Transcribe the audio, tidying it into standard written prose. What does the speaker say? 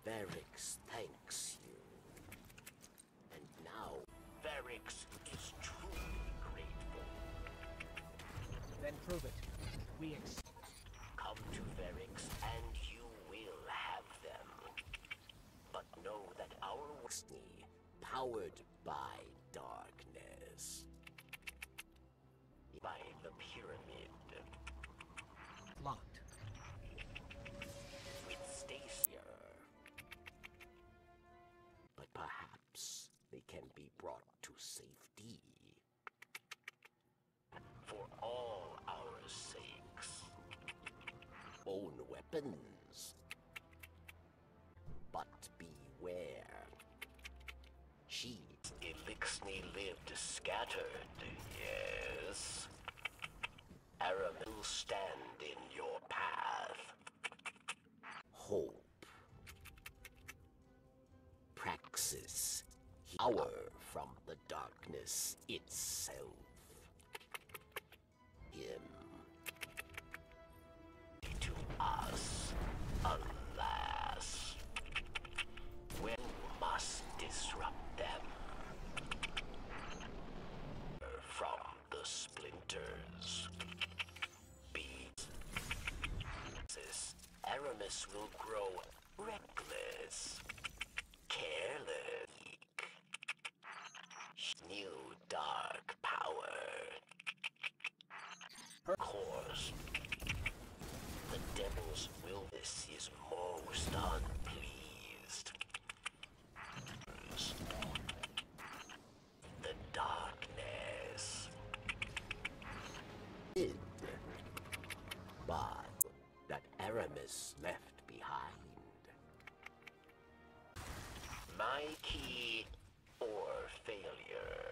Varix thanks you. And now Varix is truly grateful. Then prove it. Come to Varix and you will have them. But know that our Wixney, powered by darkness. By the pyramid. Locked. With Stacia. But perhaps they can be brought to safety. For all our sakes. Own weapons. But beware. She, Elixni lived scattered, yes. Aram will stand in your path. Hope. Praxis. Power from the darkness itself. Him. To us, alas. We must disrupt them. From the splinters. Aramis will grow reckless, careless. New dark power. Her course. The devil's will. This is most unpleased. The darkness. But that Aramis left behind. My key or failure.